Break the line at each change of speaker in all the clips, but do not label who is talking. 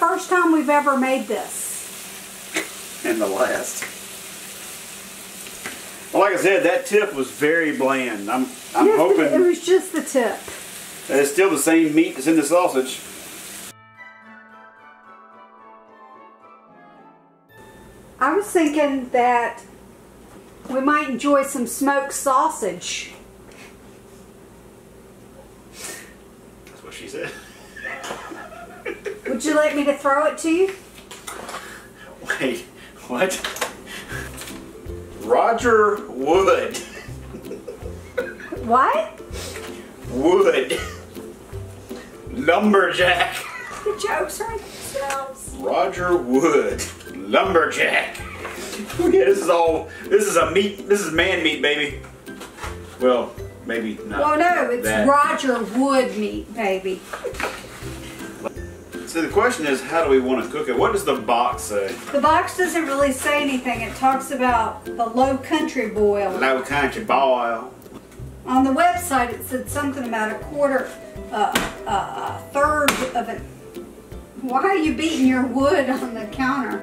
first time we've ever made this.
And the last. Well, like I said, that tip was very bland. I'm hoping
it was just the tip.
that it's still the same meat that's in the sausage.
I was thinking that we might enjoy some smoked sausage.
That's what she said.
Would you like me to throw it to you?
Wait, what? Roger Wood.
What?
Wood. Lumberjack.
The jokes are themselves.
Roger Wood. Lumberjack. Yeah, this is a meat, this is man meat, baby. Well, maybe not.
Well, no, it's
that.
Roger Wood meat, baby.
So the question is, how do we want to cook it? What does the box say?
The box doesn't really say anything. It talks about the low country boil.
Low country boil.
On the website, it said something about a quarter, a third of it. Why are you beating your wood on the counter?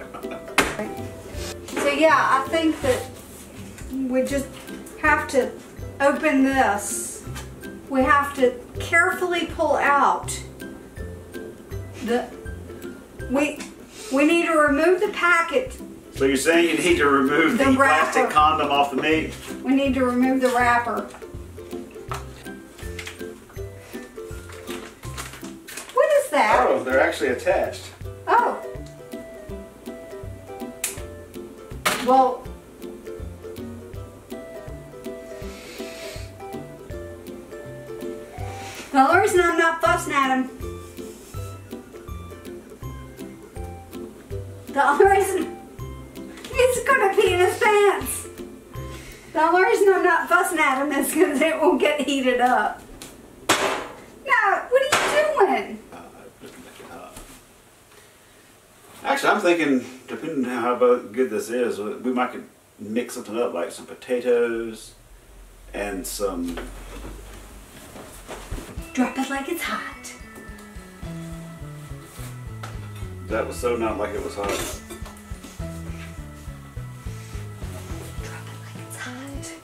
So yeah, I think that we just have to open this. We have to carefully pull out we need to remove the packet.
So you're saying you need to remove the plastic condom off the meat?
We need to remove the wrapper. What is that?
Oh, they're actually attached.
Oh. Well, the only reason I'm not fussing at him. The only reason it's gonna be in his pants. The only reason I'm not fussing at him is because it won't get heated up. No, what are you doing?
Just make it hot. Actually, I'm thinking, depending on how good this is, we might could mix something up, like some potatoes and some.
Drop it like it's hot.
That was so not like it was hot.
Drop it like it's hot.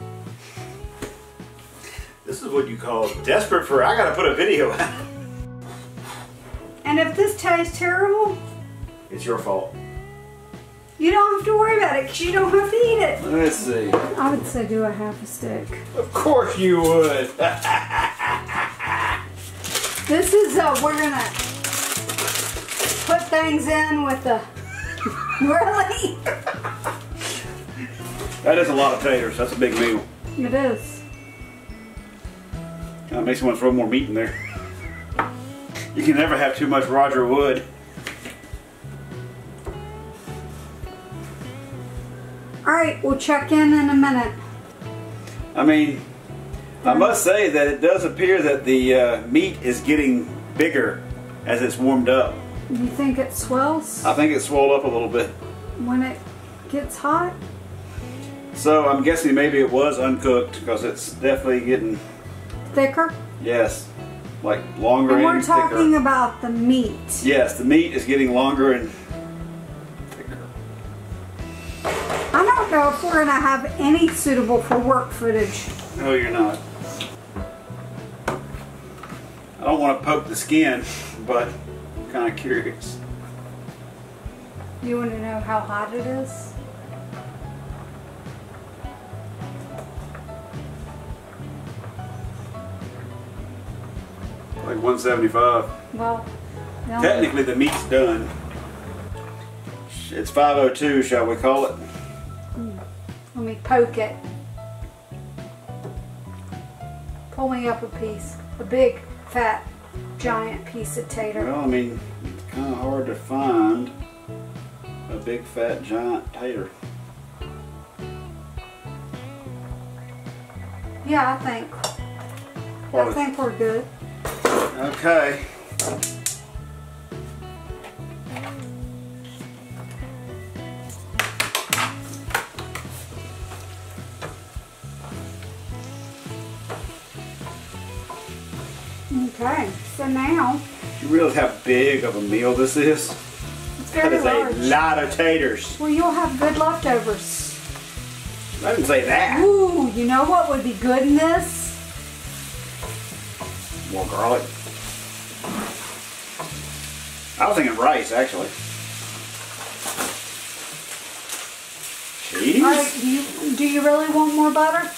This is what you call desperate for. I gotta put a video out.
And if this tastes terrible,
It's your fault.
you don't have to worry about it because you don't have to eat it.
Let's see.
I would say do a half a stick.
Of course you would.
This is, we're gonna put things in with the, really?
That is a lot of taters. That's a big meal.
It is.
That makes me want to throw more meat in there. You can never have too much Roger Wood.
Alright, we'll check in a minute.
I mean, I must say that it does appear that the meat is getting bigger as it's warmed up.
You think it swells
I think it swelled up a little bit.
when it gets hot?
So I'm guessing maybe it was uncooked because it's definitely getting,
Thicker?
yes, like longer
And
and
we're talking
thicker.
about the meat.
Yes, the meat is getting longer and thicker.
I don't know if we're going to have any suitable for work footage.
No, you're not. I don't want to poke the skin, but I'm kind of curious.
You want to know how hot it is?
Like 175.
Well, no.
Technically the meat's done. It's 5:02, shall we call it?
Let me poke it. Pull me up a piece. A big, fat, giant piece of tater.
Well, I mean, it's kind of hard to find a big, fat, giant tater.
Yeah, I think we're good.
Okay.
Okay, so now
You realize realize how big of a meal this is?
It's
That
very
is
large.
a lot of taters.
Well, you'll have good leftovers.
I didn't say that.
Ooh, you know what would be good in this?
More garlic. I was thinking rice, actually. Cheese?
All right, do you really want more butter?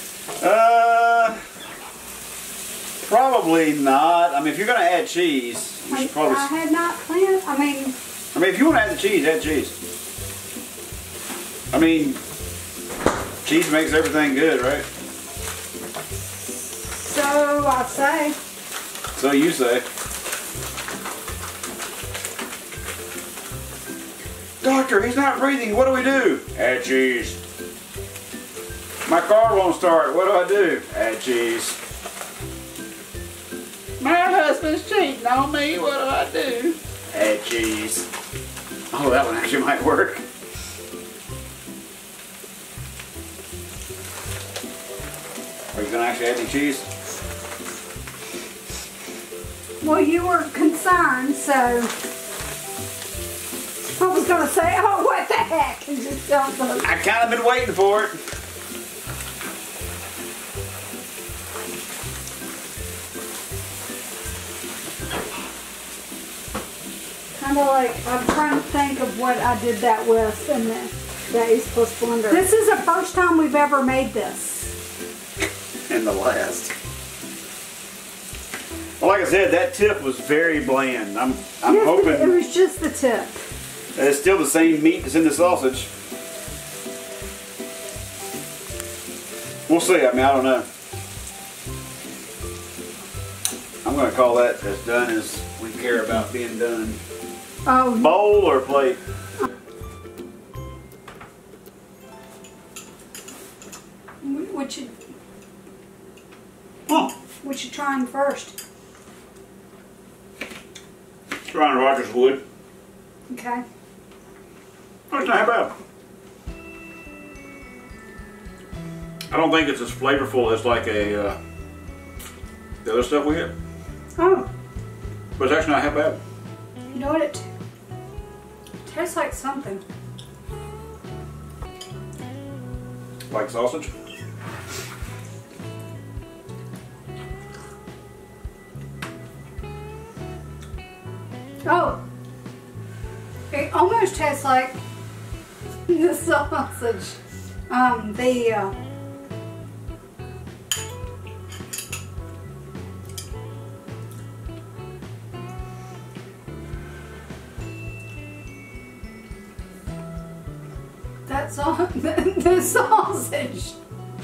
Probably not. I mean, if you're gonna add cheese, you should probably.
I had not planned. I mean,
if you want to add the cheese, add cheese. I mean, cheese makes everything good, right?
so I say.
So you say. Doctor, he's not breathing. What do we do? Add cheese. My car won't start. What do I do? Add cheese. My husband's cheating on me. What do I do? Add cheese. Oh, that one actually might work. Are you going to actually add the cheese?
Well, you were concerned, so I was going to say, oh, what the heck? And just dump those.
I kind of been waiting for it.
Kind of like, I'm trying to think of what I did that with in the Days Plus Blender. This is the first time we've ever made this.
And the last. Well, like I said, that tip was very bland. I'm hoping
It was just the tip.
that it's still the same meat that's in the sausage. We'll see. I mean, I don't know. I'm going to call that as done as we care about being done.
Oh.
Bowl or plate?
What you trying first?
Trying Rogers wood.
Okay.
Oh, it's not bad. I don't think it's as flavorful as like the other stuff we had.
Oh.
But it's actually not half bad.
You know what it tastes like something.
Like sausage?
Oh. It almost tastes like the sausage. That's all the sausage.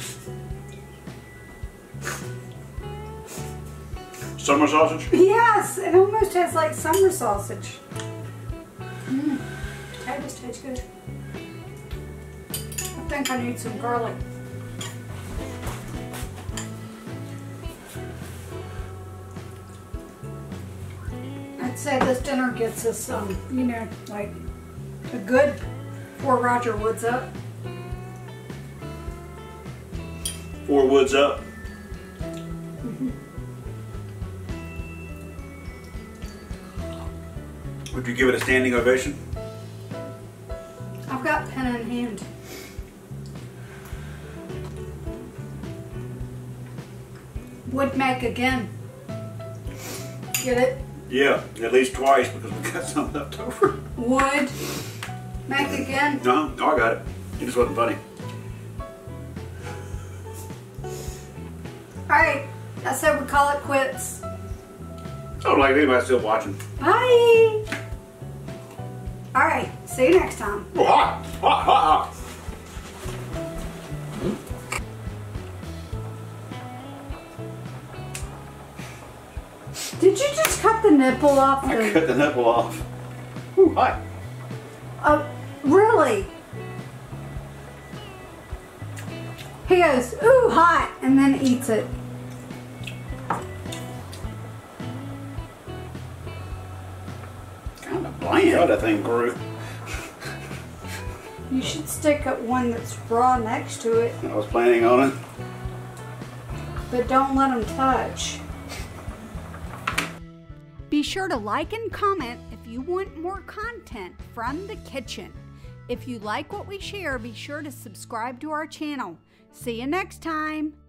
Summer sausage?
Yes, it almost tastes like summer sausage. Potatoes taste good. I think I need some garlic. I'd say this dinner gets us, you know, like a good 4 Roger Woods up.
4 woods up. Would you give it a standing ovation?
I've got pen in hand. Would make again. Get it?
Yeah, at least twice because we got some left over.
Would make again.
No, I got it. It just wasn't funny.
Alright, I said we call it quits.
I don't like anybody still watching.
Bye! Alright, see you next time.
Oh, hot! Hot, hot, hot!
Did you just cut the nipple off?
I cut the nipple off. Ooh, hot.
Oh, really? He goes, ooh, hot, and then eats it.
Kind of bland. How that thing grew.
You should stick at one that's raw next to it,
I was planning on it.
but don't let them touch.
Be
Be sure to like and comment if you want more content from the kitchen. If you like what we share, be sure to subscribe to our channel. See you next time.